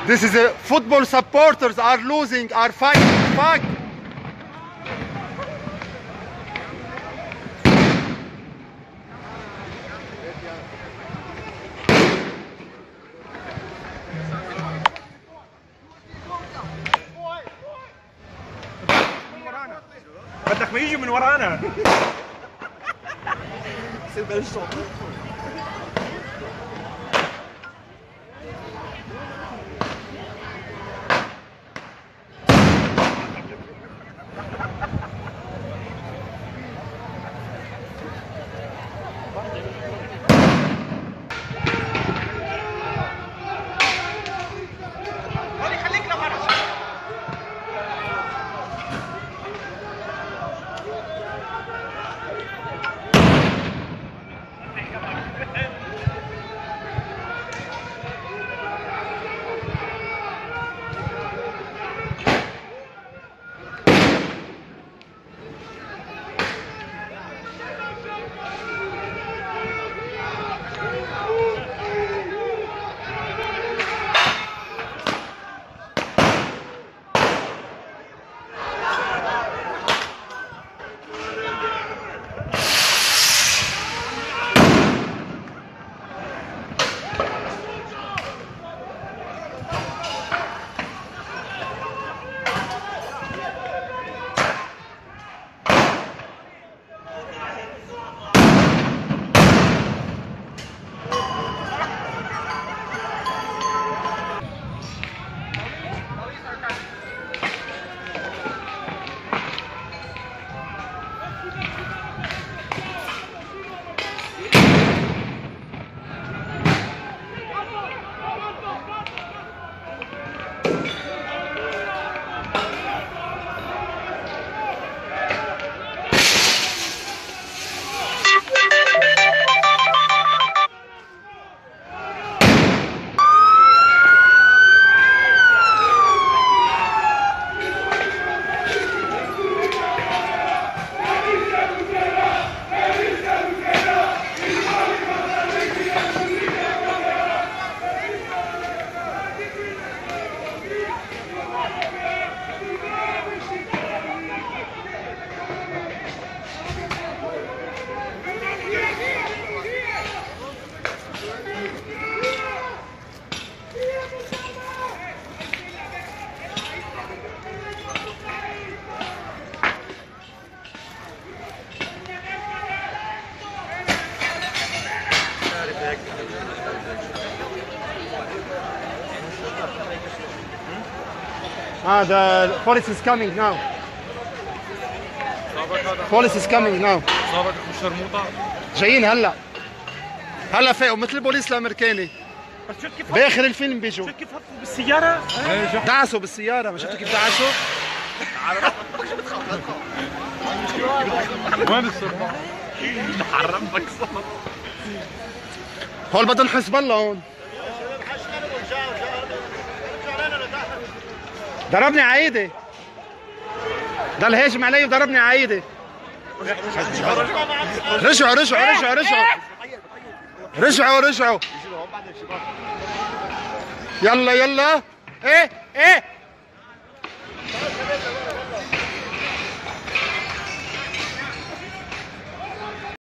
This is a football supporters are losing, are fighting. Fuck. بدك ما يجي من ورانا. The police is coming now. Police is coming now. جايين هلا فاقوا مثل البوليس الامريكاني. باخر الفيلم بيجوا. شفت كيف هبطوا بالسيارة؟ دعسوا بالسيارة، ما شفتوا كيف دعسوا؟ وين السرعة؟ حرمك صوت. هول بدهم حزب الله هون. ضربني عايدة. ضل هاجم علي وضربني عايدة. رجعوا. يلا. ايه